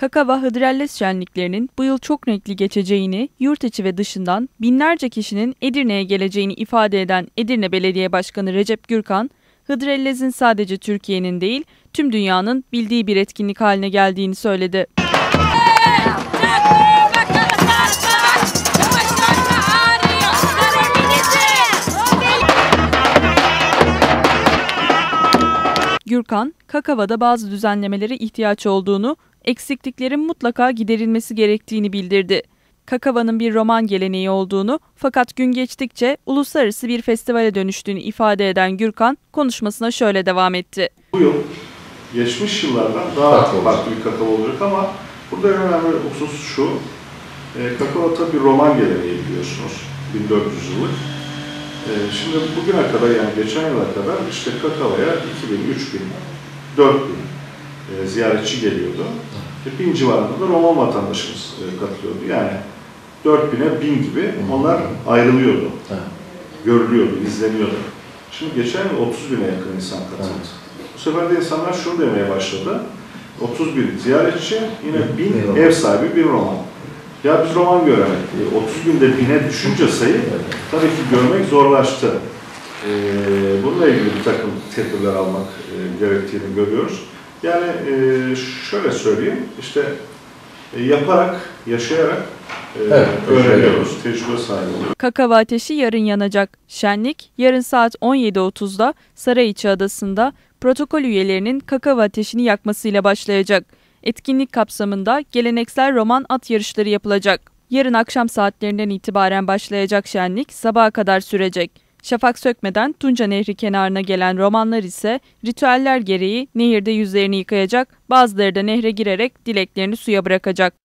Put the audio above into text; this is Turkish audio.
Kakava Hıdrellez şenliklerinin bu yıl çok renkli geçeceğini, yurt içi ve dışından binlerce kişinin Edirne'ye geleceğini ifade eden Edirne Belediye Başkanı Recep Gürkan, Hıdrellez'in sadece Türkiye'nin değil, tüm dünyanın bildiği bir etkinlik haline geldiğini söyledi. Gürkan, Kakava'da bazı düzenlemelere ihtiyaç olduğunu, eksikliklerin mutlaka giderilmesi gerektiğini bildirdi. Kakava'nın bir roman geleneği olduğunu fakat gün geçtikçe uluslararası bir festivale dönüştüğünü ifade eden Gürkan konuşmasına şöyle devam etti. Bu yıl geçmiş yıllardan daha farklı bir Kakava olacak ama burada en önemli husus şu, Kakava tabii bir roman geleneği biliyorsunuz, 1400 yıllık. Şimdi bugüne kadar yani geçen yıla kadar işte Kakava'ya 2000, 3000, 4000 ziyaretçi geliyordu. 1000 civarında da Roman vatandaşımız katılıyordu. Yani 4000'e 1000 gibi onlar ayrılıyordu. Görülüyordu, izleniyordu. Şimdi geçen yıl 30.000'e yakın insan katıldı. Bu sefer de insanlar şunu demeye başladı. 30.000 ziyaretçi, yine 1000 ev sahibi bir roman. Ya biz roman göremedik. 30.000'de 1000'e düşünce sayı tabii ki görmek zorlaştı. Bununla ilgili bir takım tedbirler almak gerektiğini görüyoruz. Yani şöyle söyleyeyim, işte yaparak, yaşayarak öğreniyoruz, tecrübe sahibi oluyoruz. Kakava ateşi yarın yanacak. Şenlik yarın saat 17.30'da Sarayiçi Adası'nda protokol üyelerinin kakava ateşini yakmasıyla başlayacak. Etkinlik kapsamında geleneksel roman at yarışları yapılacak. Yarın akşam saatlerinden itibaren başlayacak şenlik sabaha kadar sürecek. Şafak sökmeden Tunca Nehri kenarına gelen romanlar ise ritüeller gereği nehirde yüzlerini yıkayacak, bazıları da nehre girerek dileklerini suya bırakacak.